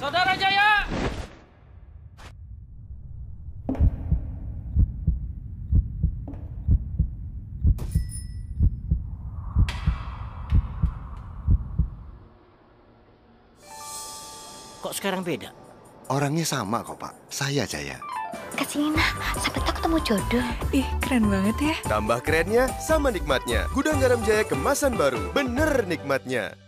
Saudara Jaya! Kok sekarang beda? Orangnya sama kok, Pak. Saya Jaya. Kesini nah, siapa tahu ketemu jodoh. Ih, keren banget ya. Tambah kerennya sama nikmatnya. Gudang garam Jaya kemasan baru. Bener nikmatnya.